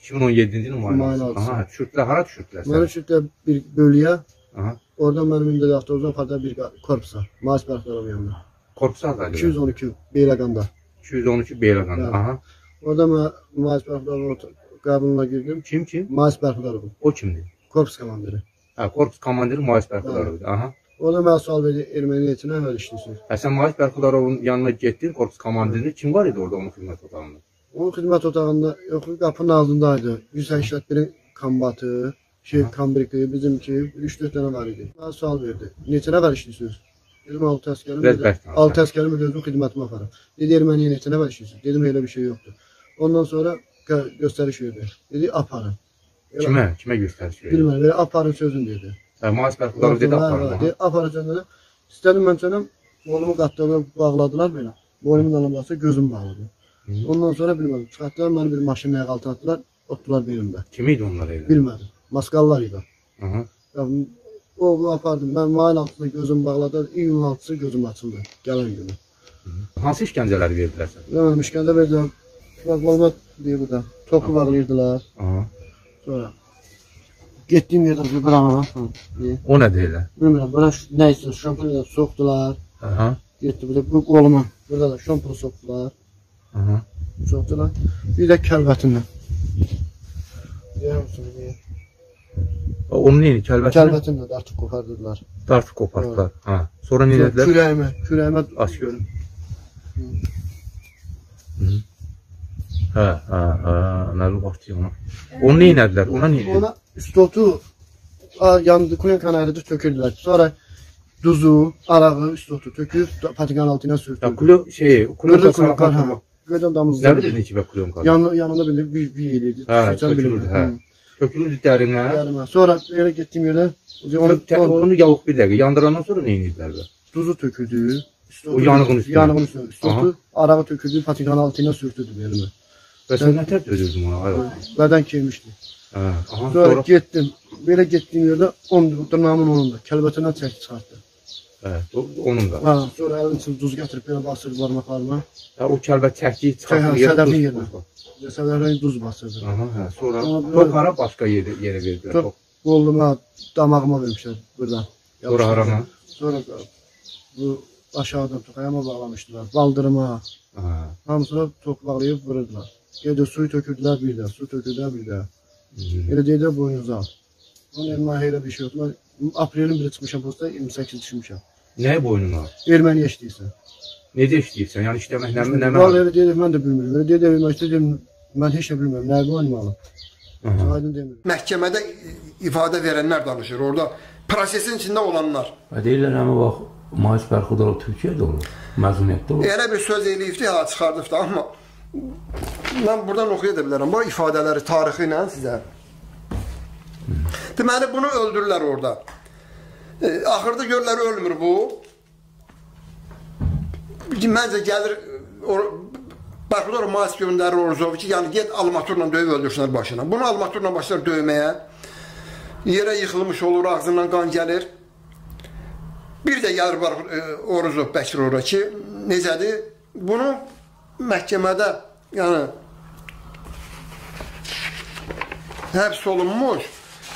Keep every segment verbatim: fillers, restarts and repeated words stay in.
iki min on yeddinci ilin mayın altısı. Aha, düşürtdülər, hara düşürtdülər? Mənə düşürtdülər bir bölüyə. Aha. Oradan mənim indi avtobusdan apardılar bir korpusa. Maaş Bərxudarov yanına. Korpusa adaydı? iki yüz on iki Beyləqanda. iki yüz on iki Beyləqanda, aha. Orada mən Maaş Bərxudarovun qəbuluna girdim. Kim kim? Maaş Bərxudarov. O kimdir? Korpus komandiri. Ha, korpus komandiri Maaş Bərxudarovdur, aha. Orada mən sual verdi, erməni heyətinə əməl işləyirsin. Hə, sən Maaş Bərxudarovun yanına getdin, korpus komandirini. Kim var idi orada onun xidmət otağında? Onun xidmət otağında, yox, qapının altındaydı. yüz səksən birin kombatı, şey, kombriki, bizimki, üç dörd dənə var idi. Mən sual verdi. Neçə nəfər işləyirsiniz? Dedim, altı əskərim, altı əskərim özüm xidmətimi aparım. Dedi, erməni neçə nəfər işləyirsiniz? Dedim, elə bir şey yoxdur. Ondan sonra göstəriş verdi. Dedi, aparın. Kimə? Kimə göstəriş verdi? Bilməm, belə aparın sözün dedi. Hə, Maaş Bərxudarov dedi, aparın. Dedi, aparın sözün dedi. İstədim mən sənəm, boynumu qatlarına bağladılar belə. Boynumun alınması gözüm bağladı. Ondan sonra bilmədim, çıxartdılar, məni bir maşınla altına atdılar, otdular birimdə. Kim idi onlar elə? Bilmədim, maskallar idi. Aha. O, apardım, mən mayın altında gözüm bağladı, iyunun altısı gözüm açıldı, gələn günü. Hansı işgəncələr verdilər sən? Mən işgəncə verdim, şuraqlarıma deyir burada, topu bağlayırdılar. Aha. Sonra, getdiyim yerdə bir bıramam. O nə deyirlər? Bilmirəm, bana nə üçün şampanyada soxdular. Aha. Getdi, burada bu qoluma, burada da şampanya soxdular. Aha. Soxdular. Bir də kəlbətinlə. Deyər misin, deyər. Onun neyini? Kəlbətinlə? Kəlbətinlə dartıb qopardılar. Dartıb qopardılar. Ha. Sonra nə dedilər? Kürəyimə, kürəyimə aç görün. Hə, hə, hə, nəli baxdı ona. Onu neynədilər? Ona neynədilər? Ona üstotu, yandı, kulenkanı ayrıdı tökürdülər. Sonra duzu, arağı, üstotu töküb, patikanın altına sürtürdü. Ya kulu şey, kulonka sarıqlar. Gödən damızda. Nə bilirdi ki, bə kulonka? Yanında bildir, bir, bir eləydi. Hə, tökülürdü, hə. Tökülürdü dərinə. Dərinə. Sonra yerə getdiyim yerə, onu yavuk bir dəqiqə, yandırandan sonra neynədilər bə? Duzu töküldü. O yanığın üstüne. Yanığın üstüne. Üstotu, arağı töküldü, patikanın altına sürtürdü yerimi. Və sən nə tər dözürdün ona? Bədən keymişdi. Hə. Sonra getdim, belə getdiyim yerdə dırnağımın onunda, kəlbətindən çəkdi çıxartdı. Hə, onun da. Hə, sonra əlin üçün duz gətirib belə basırdı barmaqlarıma. Hə, o kəlbət çəkdiyi çıxartdı yerə duz. Sədəfin duz basırdı. Aha, hə, sonra top hara başqa yerə verdilər? Top qoluma, damağıma vermişlər buradan. Sonra harama? Sonra bu aşağıdan toxayama bağlamışdılar, baldırıma. Hamısına top bağlayıb vururdular. Gedir suyu tökürdülər bir də, su tökürdülər bir də. Elə deyirlər boynunuzu al. Onun elmə elə bir şey yoxdur. Aprelin biri çıxmışam posta, iyirmi səkkiz düşmüşəm. Nəyə boynunu al? Erməniyə işləyirsən. Necə işləyirsən? Yəni işləmək nə mənə? Vallahi elə deyir, mən də bilmirəm. Elə deyir, mən istəyirəm, mən heç nə bilmirəm. Nəyə boynumu Aydın demirim. Məhkəmədə ifadə verənlər danışır, orada prosesin içində olanlar. Deyirlər, həmə bax, Maaş Bərxudarov Türkiyədə olur, məzuniyyətdə olur. Elə bir söz eləyibdi, ha, çıxardıbdı, amma mən buradan oxuya da bilərəm, bu ifadələri tarixi ilə sizə. Deməli, bunu öldürürlər orada. E, axırda görürlər, ölmür bu. Məncə gəlir, Bərxudarov Maaş göndərir Orzovu ki, yəni get almaturla döyüb öldürsünlər başına. Bunu almaturla başlar döyməyə. Yerə yıxılmış olur, ağzından qan gəlir. Bir də gəlir Orozov Bəkir ora ki, necədir? Bunu məhkəmədə, yəni, həbs olunmuş,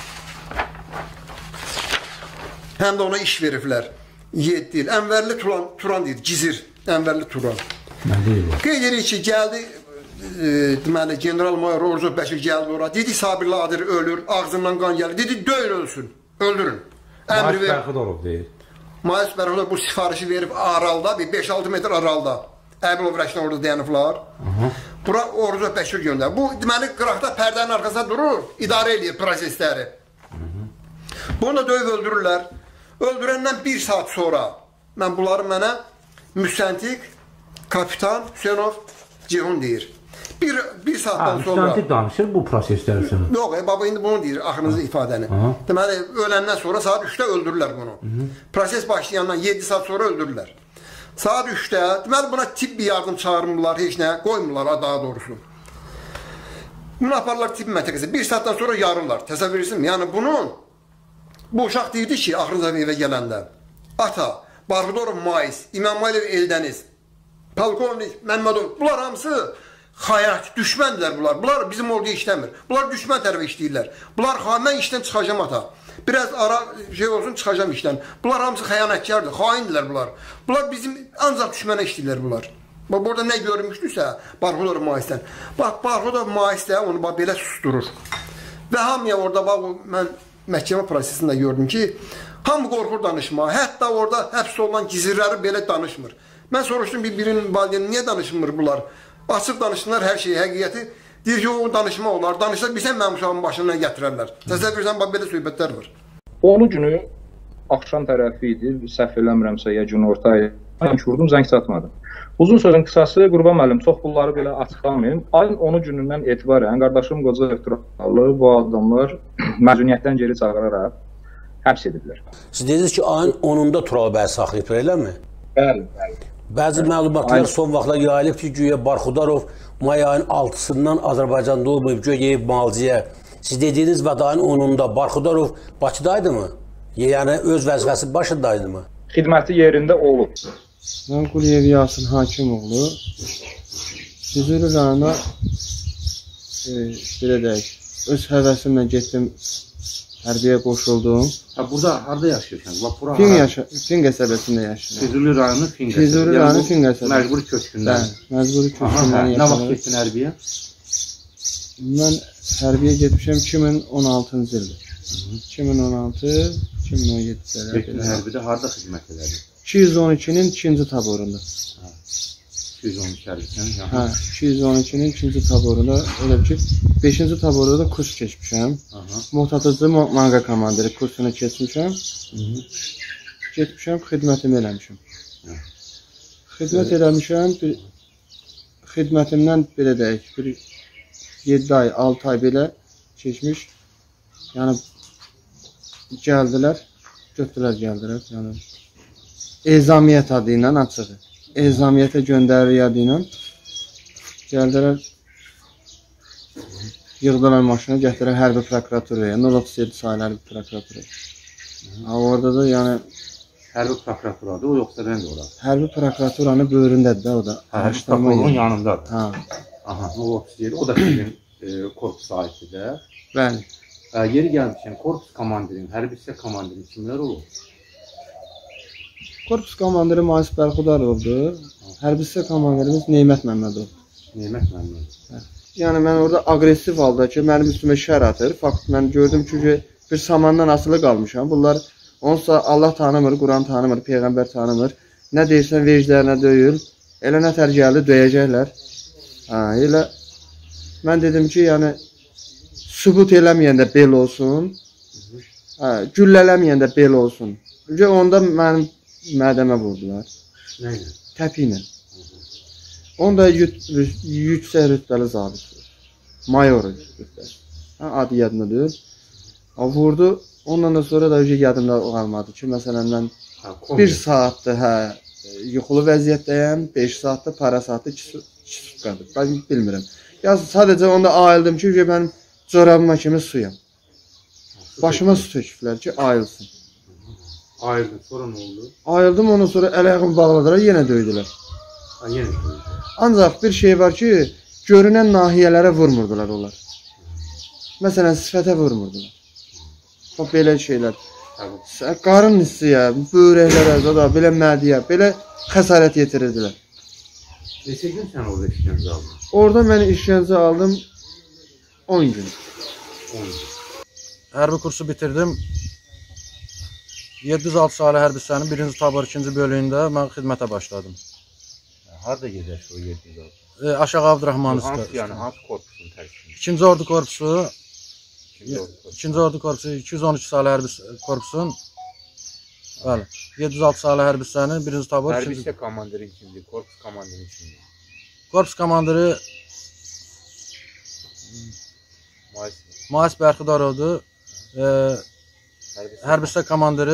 həm də ona iş veriblər. yeddi il. Ənvərli Turan, Turan deyir, Gizir. Ənvərli Turan. Qeyd edir ki, gəldi, e, deməli, general-mayor Orozov Bəkir gəldi ora. Dedi, Sabirli Adır ölür, ağzından qan gəlir. Dedi, döyün ölsün, öldürün. Maaş Bərxudarov deyir. Maaş Bərxudarov bu sifarişi verib aralda, bir beş altı metr aralda. Əbilov Rəşdən orada dayanıblar. Bura Orozov Bəkir göndər. Bu, deməli, qıraqda pərdənin arxasında durur, idarə edir prosesləri. Bunu da döyüb öldürürlər. Öldürəndən bir saat sonra mən bunları mənə müstəntiq kapitan Hüseynov Ceyhun deyir. Bir, bir saatdan sonra... Müstəntiq danışır bu proseslər üçün. Yox, e, baba indi bunu deyir, axırıncı ifadəni. Deməli, öləndən sonra saat üçdə öldürürlər bunu. Hı -hı. Proses başlayandan yeddi saat sonra öldürürlər. Saat üçdə, deməli buna tibbi yardım çağırmırlar, heç nə qoymurlar daha doğrusu. Bunu aparırlar tibbi məntəqəsi. Bir saatdan sonra yarırlar. Təsəvvür edirsin mi? Yəni bunun bu uşaq deyirdi ki, axırıncı evə gələndə, ata, Bərxudarov Maaş, İmamaylı Eldəniz, Polkovnik Məmmədov, bunlar hamısı xayanət, düşməndirlər bunlar. Bunlar bizim orduya işləmir. Bunlar düşmən tərəfə işləyirlər. Bunlar, mən işdən çıxacam ata. Biraz ara şey olsun, çıxacam işdən. Bunlar hamısı xəyanətkardır, xaindirlər bunlar. Bunlar bizim ancaq düşmənə işləyirlər bunlar. Bax, burada nə görmüşdürsə, Barxudov Maisdən. Bax, Barxudov Maisdə onu bax, belə susturur. Və hamıya orada, bax, mən məhkəmə prosesində gördüm ki, hamı qorxur danışma. Hətta orada həbs olunan gizirləri belə danışmır. Mən soruşdum bir-birinin valideyni, niyə danışmır bunlar? Açıq danışsınlar hər şeyi, həqiqəti. Deyir ki, o danışma olar. Danışsa bilsən mənim uşağımın başına gətirərlər. Təsəvvürsən, bax, belə söhbətlər var. Onu günü axşam tərəfi idi, səhv eləmirəmsə, ya gün orta ayı. Mən vurdum, zəng satmadım. Uzun sözün qısası, Qurban müəllim, çox bunları belə açıqlamayayım. Ayın onu günündən etibarən qardaşım qoca elektoralı bu adamlar məzuniyyətdən geri çağıraraq həbs ediblər. Siz dediniz ki, ayın onunda Tural bəy saxlayıblar, eləmi? Bəli, bəli. Bəzi məlumatlar son vaxtlar yayılıb ki, güya Barxudarov may ayın altısından Azərbaycanda olmayıb, güya Malciyə. Siz dediyiniz və ayın onunda Barxudarov Bakıdaydı mı? Yəni öz vəzifəsi başındaydı mı? Xidməti yerində olub. Mən Quliyev Yasin Hakimoğlu Füzuli rayonuna e, belə deyək, öz həvəsimlə getdim, hərbiyə qoşuldum. Ha, burada harada yaşayırsan? Fin, yaşa Fin qəsəbəsində yaşayıram. Füzuli rayonu Fin qəsəbəsi. Füzuli rayonu Fin qəsəbəsi. Məcburi köçkündən. Məcburi köçkündən yaşayıram. Nə vaxt getdin hərbiyə? Mən hərbiyə getmişəm iki min on altıncı ildə. iki min on altı iki min on yeddi Getdin hərbidə harada xidmət edərdin? iki yüz on ikinin ikinci taborunda. iki yüz on iki hərbisən? Hə, iki yüz on ikinin ikinci taborunda, elə ki, beşinci taborda da kurs keçmişəm. Motatıcı manga komandiri kursunu keçmişəm. Getmişəm, xidmətimi eləmişəm. Xidmət eləmişəm, bir, xidmətimdən belə deyək, bir yeddi ay, altı ay belə keçmiş. Yəni, gəldilər, götdülər, gəldilər, yəni. Ezamiyyət adı ilə açığı. Ezamiyyətə göndərir adı ilə. Gəldilər, yığdılar maşına, gətirər hərbi prokuraturaya, nol otuz yeddi sayılı hərbi prokuraturaya. Orada da yəni... Hərbi prokuraturadır, o yoxsa rənd olar? Hərbi prokuraturanın böyründədir də o da. Hərbi prokuraturun yanındadır. Ha. Aha, nol otuz yeddi, o da sizin e, korpus aiddir də. Bəli. E, yeri gəlmişəm, korpus komandirin, hərbi hissə komandirin kimlər olur? Korpus komandiri Mavis Bərxudarovdur. Hərbi hissə komandirimiz Neymət Məmmədov. Neymət Məmmədov. Yəni mən orada aqressiv halda ki, mənim üstümə şər atır. Fakt mən gördüm ki, bir samandan asılı qalmışam. Bunlar onsa Allah tanımır, Quran tanımır, Peyğəmbər tanımır. Nə deyirsən vecdərinə döyül. Elə nətər gəldi, döyəcəklər. Ha, elə mən dedim ki, yəni sübut eləməyəndə bel olsun. Ha, güllələməyəndə bel olsun. Çünki onda mənim mədəmə vurdular. Nə ilə? Təpi ilə. Onda yüksək rütbəli zabitdir. Mayor rütbəli. Adı yadındadır. Vurdu. Ondan da sonra da yadımda qalmadı ki, məsələn mən bir saatdır hə, yuxulu vəziyyətdəyəm, beş saatdır, para saatdır, iki sutqadır. Ben bilmirəm. Ya sadəcə onda ayıldım ki, mən corabıma kimi suyam. Başıma su töküblər ki, ayılsın. Ayıldın, sonra nə oldu? Ayıldım, ondan sonra əl-ayağımı bağladılar, yenə döydülər. Ha, yenə döydülər. Ancaq bir şey var ki, görünən nahiyələrə vurmurdular onlar. Məsələn, sifətə vurmurdular. O, belə şeylər. Qarın hissiyə, bövrəklərə, da, belə mədiyə, belə xəsarət yetirirdilər. Neçə gün sən orada işgəncə aldın? Orada mən işgəncə aldım on gün. on gün. Hərbi kursu bitirdim. yeddi yüz altı sayılı hərbi hissənin birinci tabor ikinci bölüyündə mən xidmətə başladım. Harada gedək o yeddi yüz altı? E, Aşağı Abdurrahman Hansı, yəni, hansı korpusun tərkibində? İkinci ordu korpusu, ikinci ordu korpusu, iki yüz on iki sayılı hərbi korpusun, bəli, yeddi yüz altı sayılı hərbi hissənin birinci tabor Hərbi ikinci... hissə komandirin kimdir? Korpus komandirin kimdir? Korpus komandiri Mavis Bərxudarovdur. E, Hərbi hissə komandiri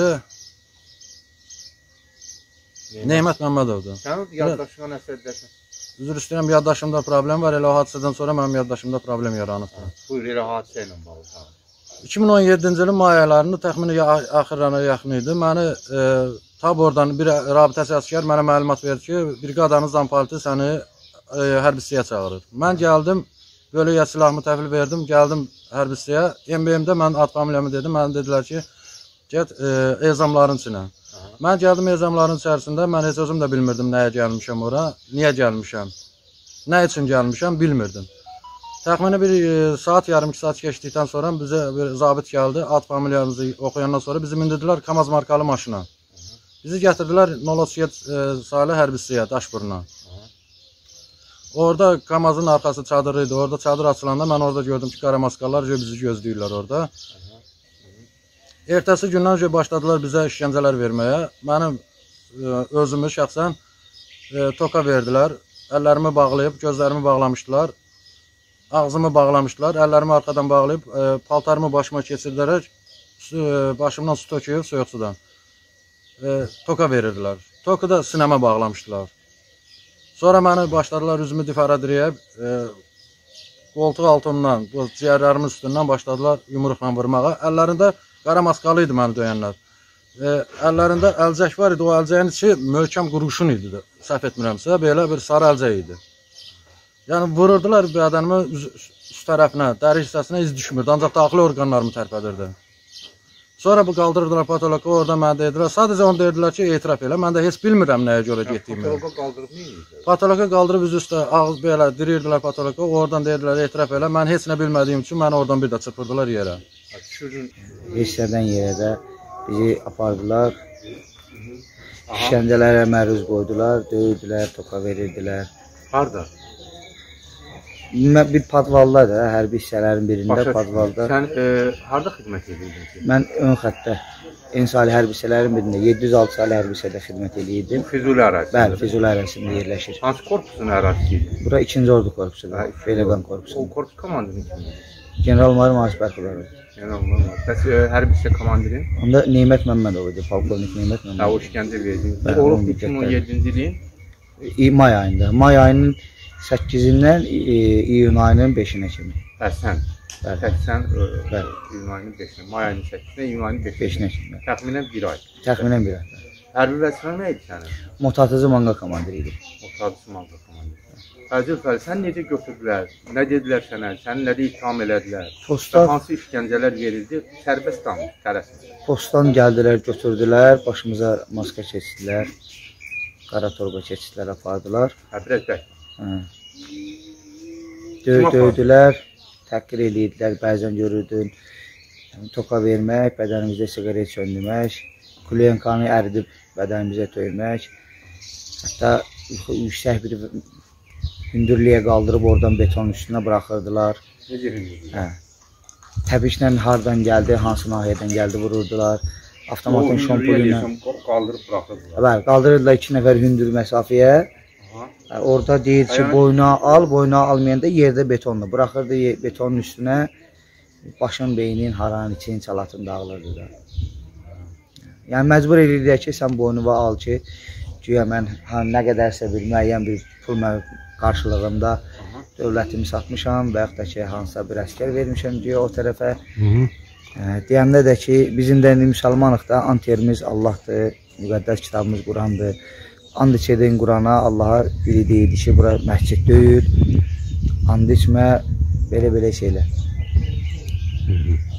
Neymət Məmmədovdur. Sən yaddaşına nə sədəsən? Üzr istəyirəm, yaddaşımda problem var. Elə o hadisədən sonra mənim yaddaşımda problem yaranıbdır. Buyur, elə hadisə ilə bağlı. iki min on yeddinci ilin may aylarında təxmini axırlarına yaxın idi. Məni e, tabordan bir rabitəsi əsgər mənə məlumat verdi ki, briqadanın zampaliti səni e, hərbisiyə çağırır. Mən gəldim, bölüyə silahımı təhvil verdim, gəldim hərbisiyə. M B M-də mən ad familiyamı dedim, mənə dedilər ki, get e, ezamların içinə. Mən gəldim ezamların içərisində, mən heç özüm də bilmirdim nəyə gəlmişəm ora, niyə gəlmişəm, nə üçün gəlmişəm bilmirdim. Təxminən bir e, saat, yarım iki saat keçdikdən sonra bizə bir zabit gəldi, ad familiyamızı oxuyandan sonra bizi mindirdilər Kamaz markalı maşına. Bizi gətirdilər nol otuz yeddi e, sayılı hərbisiyə, Daşburuna. Orada Kamazın arxası çadırı idi, orada çadır açılanda mən orada gördüm ki, qara maskallar bizi gözləyirlər orada. Ertəsi gündən başladılar bizə işgəncələr verməyə. Mənim e, özümü şəxsən e, toka verdilər, əllərimi bağlayıb, gözlərimi bağlamışdılar. Ağzımı bağlamışdılar, əllərimi arxadan bağlayıb, e, paltarımı başıma keçirdərək, e, başımdan su töküyüb, soyuq sudan. E, toka verirdilər. Toku da sinəmə bağlamışdılar. Sonra məni başladılar üzümü difaradirəyə, e, qoltuq altımdan, bu ciyərlərimin üstündən başladılar yumruqla vurmağa. Əllərində qara maskalı idi məni döyənlər. E, əllərində əlcək var idi, o əlcəyin içi möhkəm qurğuşun idi, səhv etmirəmsə, belə bir sarı əlcək idi. Yəni vururdular bədənimi üst tərəfinə, dəri hissəsinə iz düşmürdü, ancaq daxili orqanlarımı tərpədirdi. Sonra bu qaldırırdılar patoloqa, orada mənə dedilər, sadəcə onu dedilər ki, etiraf elə, mən də heç bilmirəm nəyə görə getdiyimi. Patoloqa qaldırıb neyini? Patoloqa qaldırıb üz üstə ağız belə dirirdilər patoloqa, oradan dedilər etiraf elə, mən heç nə bilmədiyim üçün məni oradan bir də çırpırdılar yerə. Hissədən yerə də bizi apardılar, işgəncələrə məruz qoydular, döyürdülər, toka verirdilər. Harada? Bir padvalda da, hərbi hissələrin birində Başa padvalda. Sən e, harada xidmət edirdin ki? Mən ön xəttdə, ensali hərbi hissələrin birində, yeddi yüz altı saylı hərbi hissədə xidmət edirdim. Füzuli ərazisində? Bəli, Füzuli ərazisində yerləşir. Hansı korpusun ərazisi idi? Bura ikinci ordu korpusudur, Beyləqan korpusu. O korpus komandiri kimdir? General Mari Maris Bərxudarov. General Mari Maris. Bəs e, hərbi hissə komandirin? Onda Neymət Məmmədov idi, polkovnik Neymət Hə, o Məmmədov. işgəncə verdin. Bəli, Olub on iki min on yeddinci ilin? İ- May ayında, may ayının səkkizindən e, iyun ayının beşinə kimi. Hə, sən? Bəli. səksən e, Bəli. iyun ayının beşinə, may ayının səkkizinə, iyun ayının beşinə. beşinə kimi. Təxminən bir ay. Təxminən bir ay. Hərbi vəzifən nə idi sənin? Motatıcı manga komandiri idi. Otaqlısı malda komandiri. Həcil Fəli, sən necə götürdülər? Nə dedilər sənə? Səni nədə ittiham elədilər? Postdan, Hansı işgəncələr verildi? Sərbəst damı, tələsin. postdan gəldilər, götürdülər, başımıza maska keçdilər, qara torba keçdilər, apardılar. Hə, biraz bək. Hə. Dö döydülər, təhqir edirdilər, bəzən görürdün. Yəni, toka vermək, bədənimizdə siqaret söndürmək, kulyenkanı əridib bədənimizə döymək, hətta yüksək bir hündürlüyə qaldırıb oradan beton üstünə buraxırdılar. Necə hündürlüyə? Hə. Təbişlə hardan gəldi, hansı nahiyədən gəldi vururdular. Avtomatın şompulu ilə qaldırıb buraxırdılar. Bəli, qaldırırdılar iki nəfər hündür məsafəyə. Hə, orada deyir ki, boyuna al, boyuna almayanda yerdə betonla buraxırdı betonun üstünə. Başın, beynin, haranın için, çalatın dağılırdı da. Yəni məcbur edirdilər ki, sən boynuva al ki, güya mən ha, nə qədərsə bir müəyyən bir pul qarşılığında dövlətimi satmışam və yaxud da ki, hansısa bir əskər vermişəm güya o tərəfə. Hə, deyəndə də ki, bizim də indi müsəlmanıq da, antiyerimiz Allahdır, müqəddəs kitabımız Qurandır. And içədin Qurana, Allaha biri deyildi ki, bura məscid deyil, and içmə, belə-belə şeylər.